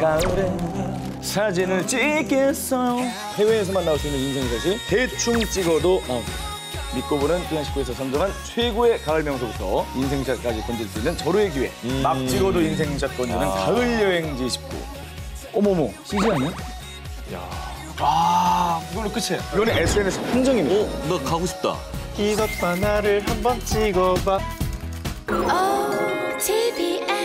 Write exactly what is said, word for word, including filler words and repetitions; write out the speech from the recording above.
가을에 사진을 찍겠어요. 해외에서만 나올 수 있는 인생사실 대충 찍어도 나옵니다. 믿고 보는 피안식구에서 선정한 최고의 가을 명소부터 인생샷까지 건질 수 있는 절호의 기회. 음. 막 찍어도 인생샷 건지는 아. 가을 여행지 십구. 어머머, 씨지 아니야? 야, 아, 이걸로 끝이에요. 이거는 에스엔에스 판정입니다. 어, 나 가고 싶다. 이것과 나를 한번 찍어봐. 오, 티비에스